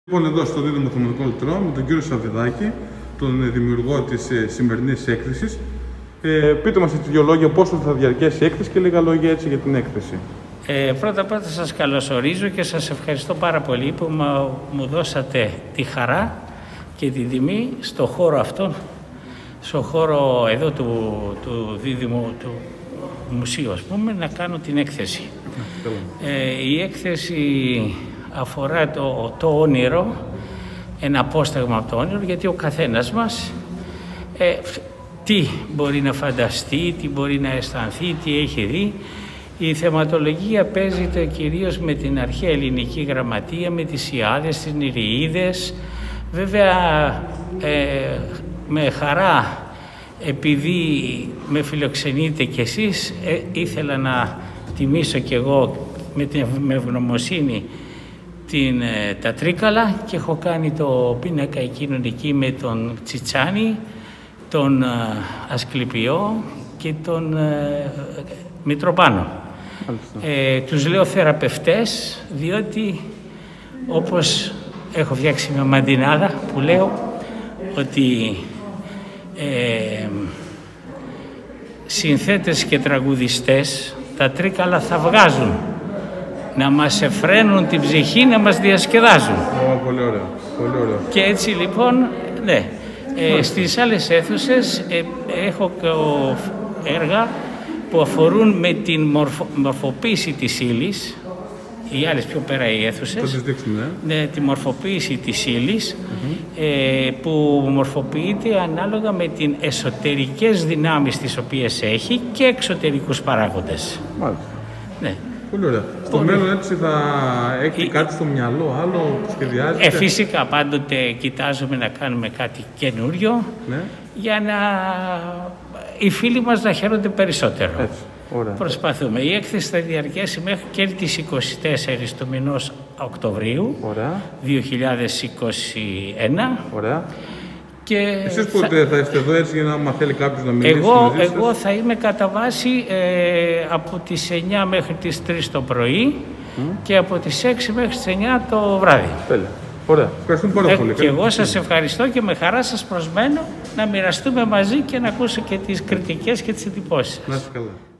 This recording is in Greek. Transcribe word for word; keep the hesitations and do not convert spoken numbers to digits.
Λοιπόν, εδώ στο Δίδυμο Δημοτικών Λυτρών με τον κύριο Σαββιδάκη, τον δημιουργό της ε, σημερινής έκθεσης. Ε, πείτε μας έτσι δύο λόγια πόσο θα διαρκέσει η έκθεση και λίγα λόγια έτσι για την έκθεση. Ε, πρώτα πρώτα σας καλωσορίζω και σας ευχαριστώ πάρα πολύ που μου δώσατε τη χαρά και τη τιμή στο χώρο αυτό, στο χώρο εδώ του, του Δίδυμου, του Μουσείου, ας πούμε, να κάνω την έκθεση. Ε, η έκθεση αφορά το, το όνειρο, ένα απόσταγμα από το όνειρο, γιατί ο καθένας μας ε, τι μπορεί να φανταστεί, τι μπορεί να αισθανθεί, τι έχει δει. Η θεματολογία παίζεται κυρίως με την αρχαία ελληνική γραμματεία, με τις Ιάδες, τις Νηριείδες. Βέβαια, ε, με χαρά, επειδή με φιλοξενείτε κι εσείς, ε, ήθελα να τιμήσω κι εγώ με την με ευγνωμοσύνη την, ε, τα Τρίκαλα και έχω κάνει το πίνακα εκείνον εκεί με τον Τσιτσάνη, τον ε, Ασκληπιό και τον ε, Μητροπάνο. Ε, τους λέω θεραπευτές, διότι όπως έχω φτιάξει μια μαντινάδα που λέω ότι ε, συνθέτες και τραγουδιστές τα Τρίκαλα θα βγάζουν να μας εφραίνουν την ψυχή, να μας διασκεδάζουν. Oh, πολύ ωραίο, πολύ ωραίο. Και έτσι λοιπόν, ναι, ε, στις άλλες αίθουσες ε, έχω έργα που αφορούν με την μορφο, μορφοποίηση της ύλης, οι άλλες πιο πέρα οι αίθουσες, θα τις δείξουμε, ε? ναι, τη μορφοποίηση της ύλης, mm-hmm. ε, που μορφοποιείται ανάλογα με την εσωτερικές δυνάμεις τις οποίες έχει και εξωτερικούς παράγοντες. Μάλιστα. Ναι. Πολύ ωραία. Στο Πολύ... μέλλον έτσι θα έχει η... κάτι στο μυαλό, άλλο που σχεδιάζετε? Ε, φυσικά πάντοτε κοιτάζουμε να κάνουμε κάτι καινούριο, ναι, για να οι φίλοι μας να χαίρονται περισσότερο. Έτσι. Ωραία. Προσπαθούμε. Η έκθεση θα διαρκέσει μέχρι και τις είκοσι τέσσερις του μηνός Οκτωβρίου. Ωραία. δύο χιλιάδες είκοσι ένα. Ωραία. Και εσείς πότε θα... θα είστε εδώ έτσι για να μα θέλει κάποιος να μιλήσει? Εγώ, εγώ θα είμαι κατά βάση ε, από τις εννιά μέχρι τις τρεις το πρωί mm. και από τις έξι μέχρι τις εννιά το βράδυ. Τέλεια. Ωραία. Ευχαριστούμε πάρα ε, πολύ. Και εγώ σας ευχαριστώ και με χαρά σας προσμένω να μοιραστούμε μαζί και να ακούσω και τις κριτικές και τις εντυπώσεις. Να είστε καλά.